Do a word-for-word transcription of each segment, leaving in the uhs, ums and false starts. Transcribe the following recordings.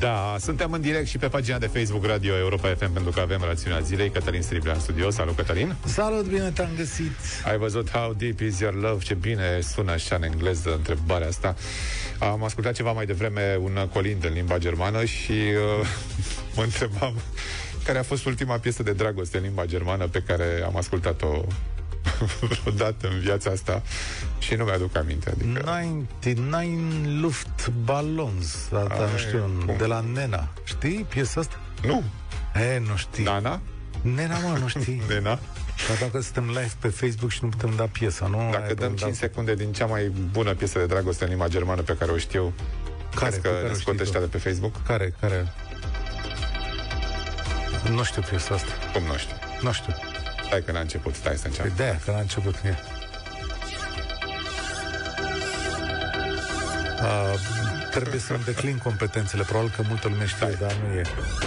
Da, suntem în direct și pe pagina de Facebook Radio Europa F M, pentru că avem rațiunea zilei. Cătălin Striblea în studio. Salut, Cătălin! Salut, bine te-am găsit! Ai văzut How Deep Is Your Love? Ce bine sună așa în engleză întrebarea asta. Am ascultat ceva mai devreme un colind în limba germană și uh, mă întrebam care a fost ultima piesă de dragoste în limba germană pe care am ascultat-o odată în viața asta și nu mi-aduc aminte. Adică... nouăzeci și nouă Luftballons, asta nu știu, cum? De la Nena. Știi piesa asta? Nu. E, nu știi. Nana? Nena, mă, nu știi. Nena? Dar dacă suntem live pe Facebook și nu putem da piesa, nu? Dacă dăm cinci secunde din cea mai bună piesă de dragoste în limba germană pe care o știu, care, că ne scoate ăștia de pe Facebook? Care? Care? Nu știu piesa asta. Cum nu știu? Nu știu. Stai că n-a început, stai să înceapă. De aia, că n-a început. E. Uh, trebuie să-mi declin competențele. Probabil că multă lume știe, stai. Dar nu e.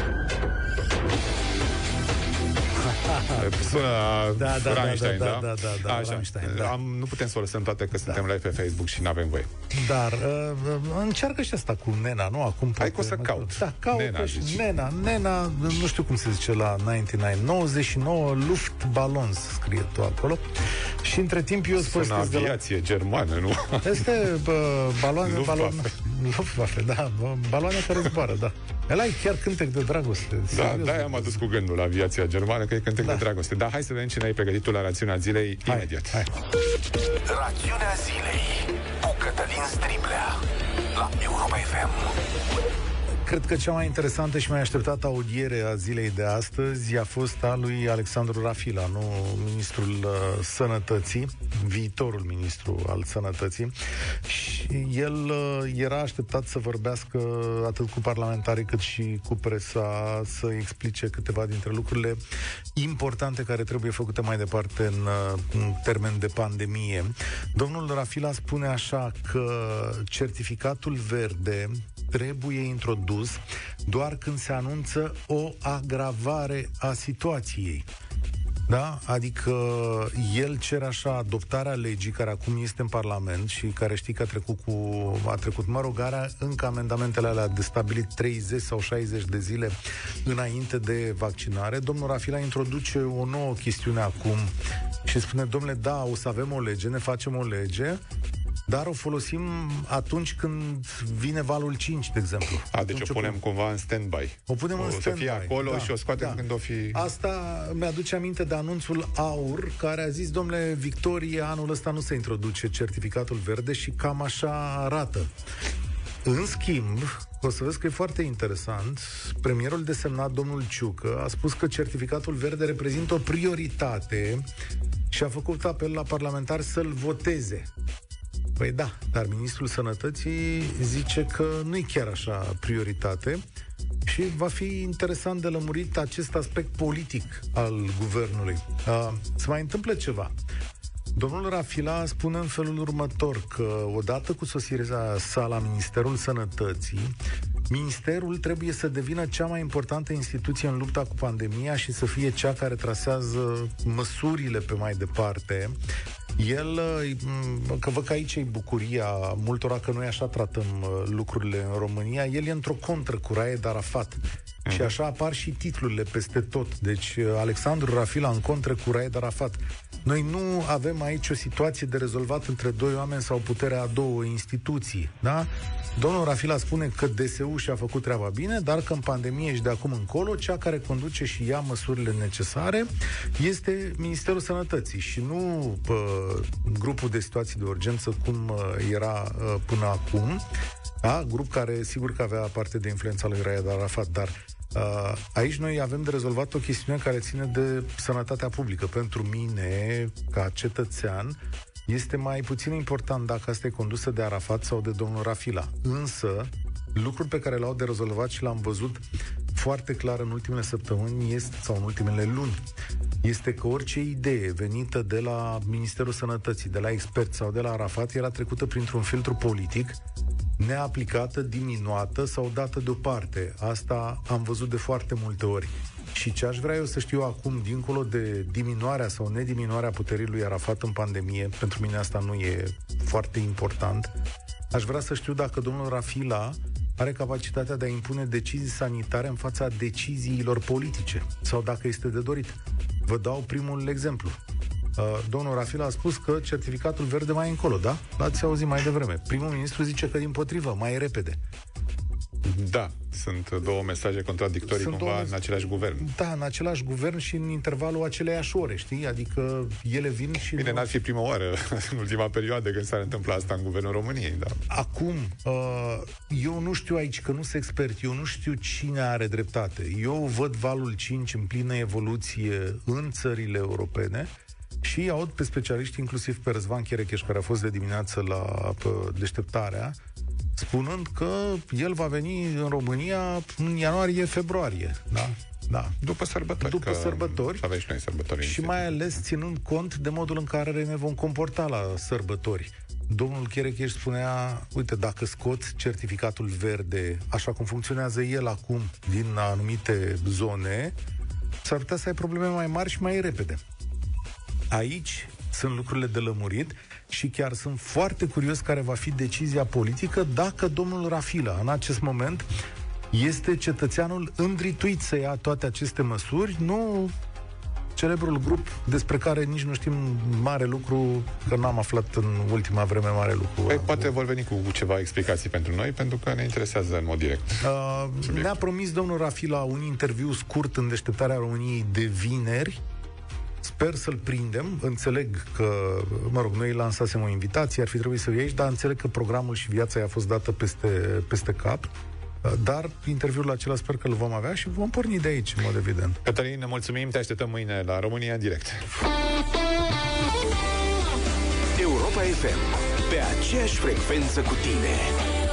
Sună da, da, Rammstein, da? Da, da, da, da, Așa. Rammstein, da. Am, nu putem să o lăsăm toate că suntem da. live pe Facebook și n-avem voie. Dar uh, încearcă și asta cu Nena, nu? Acum hai că o să caut. Da, caut Nena, și Nena, Nena, nu știu cum se zice la nouăzeci și nouă, nouăzeci și nouă Luftballons, scrie tu acolo. Și între timp eu spun aviație la... germană, nu? Este uh, baloane, baloane, Luftwaffe, da, baloane care zboară, da. Ăla e chiar cântec de dragoste. Da, da, am adus cu gândul la aviația germană, că e cântec da. de dragoste. Dar hai să vedem cine ai pregătit la rațiunea zilei hai, imediat. Hai. Rațiunea zilei cu Cătălin Striblea la Europa F M. Cred că cea mai interesantă și mai așteptată audiere a zilei de astăzi a fost a lui Alexandru Rafila, nu ministrul uh, Sănătății, viitorul ministru al Sănătății. Și el uh, era așteptat să vorbească atât cu parlamentarii cât și cu presa, să explice câteva dintre lucrurile importante care trebuie făcute mai departe în, uh, în termen de pandemie. Domnul Rafila spune așa că certificatul verde trebuie introdus doar când se anunță o agravare a situației. Da? Adică el cere așa adoptarea legii care acum este în Parlament și care știi că a trecut cu a trecut, mă rog, are încă amendamentele alea de stabilit treizeci sau șaizeci de zile înainte de vaccinare. Domnul Rafila introduce o nouă chestiune acum și spune, domnule, da, o să avem o lege, ne facem o lege, dar o folosim atunci când vine valul cinci, de exemplu. A, deci o punem cumva în stand-by. O punem o în stand-by. O să fie acolo da, și o scoatem da. când o fi... Asta mi-aduce aminte de anunțul AUR, care a zis, domnule, Victorie, anul ăsta nu se introduce certificatul verde și cam așa arată. În schimb, o să vezi că e foarte interesant, premierul desemnat, domnul Ciucă, a spus că certificatul verde reprezintă o prioritate și a făcut apel la parlamentari să-l voteze. Păi da, dar ministrul Sănătății zice că nu e chiar așa prioritate și va fi interesant de lămurit acest aspect politic al guvernului. Uh, se mai întâmplă ceva. Domnul Rafila spune în felul următor că odată cu sosirea sa la Ministerul Sănătății, Ministerul trebuie să devină cea mai importantă instituție în lupta cu pandemia și să fie cea care trasează măsurile pe mai departe. El, că văd că aici e bucuria multora că noi așa tratăm lucrurile în România, el e într-o contră cu Raed Arafat. Mm-hmm. Și așa apar și titlurile peste tot. Deci Alexandru Rafila în contră cu Raed Arafat. Noi nu avem aici o situație de rezolvat între doi oameni sau puterea a două instituții, da? Domnul Rafila spune că D S U și-a făcut treaba bine, dar că în pandemie și de acum încolo, cea care conduce și ia măsurile necesare este Ministerul Sănătății și nu pă, grupul de situații de urgență cum era până acum, da? Grup care sigur că avea parte de influența lui Raed Arafat, dar Uh, aici noi avem de rezolvat o chestiune care ține de sănătatea publică. Pentru mine, ca cetățean, este mai puțin important dacă asta e condusă de Arafat sau de domnul Rafila. Însă, lucrul pe care l-au de rezolvat și l-am văzut foarte clar în ultimele săptămâni este, sau în ultimele luni, este că orice idee venită de la Ministerul Sănătății, de la experți sau de la Arafat era trecută printr-un filtru politic, neaplicată, diminuată sau dată deoparte. Asta am văzut de foarte multe ori. Și ce aș vrea eu să știu acum, dincolo de diminuarea sau nediminuarea puterii lui Arafat în pandemie, pentru mine asta nu e foarte important, aș vrea să știu dacă domnul Rafila are capacitatea de a impune decizii sanitare în fața deciziilor politice, sau dacă este de dorit. Vă dau primul exemplu. Uh, domnul Rafila a spus că certificatul verde mai încolo, da? L-ați auzit mai devreme. Primul ministru zice că dimpotrivă, mai repede. Da, sunt două mesaje contradictorii sunt cumva două... în același guvern. Da, în același guvern și în intervalul aceleiași ore, știi? Adică ele vin și... Bine, nu... n-ar fi prima oară în ultima perioadă când s-ar întâmpla asta în guvernul României, da. Acum, uh, eu nu știu aici, că nu sunt expert, eu nu știu cine are dreptate. Eu văd valul cinci în plină evoluție în țările europene și aud pe specialiști, inclusiv pe Răzvan Cherecheș, care a fost de dimineață la Deșteptarea, spunând că el va veni în România în ianuarie-februarie, da? Da. După sărbători. După sărbători. Avem și noi sărbători. Și mai ales ținând cont de modul în care ne vom comporta la sărbători. Domnul Cherecheș spunea, uite, dacă scoți certificatul verde, așa cum funcționează el acum din anumite zone, s-ar putea să ai probleme mai mari și mai repede. Aici sunt lucrurile de lămurit și chiar sunt foarte curios care va fi decizia politică dacă domnul Rafila, în acest moment, este cetățeanul îndrituit să ia toate aceste măsuri, nu celebrul grup despre care nici nu știm mare lucru, că n-am aflat în ultima vreme mare lucru. Păi, poate vor veni cu ceva explicații pentru noi, pentru că ne interesează în mod direct. Uh, ne-a promis domnul Rafila un interviu scurt în Deșteptarea României de vineri. Sper să-l prindem. Înțeleg că, mă rog, noi lansasem o invitație, ar fi trebuit să fie aici, dar înțeleg că programul și viața i-a fost dată peste, peste cap. Dar interviul acela sper că îl vom avea și vom porni de aici, în mod evident. Cătălin, ne mulțumim, te așteptăm mâine la România în direct. Europa F M, pe aceeași frecvență cu tine.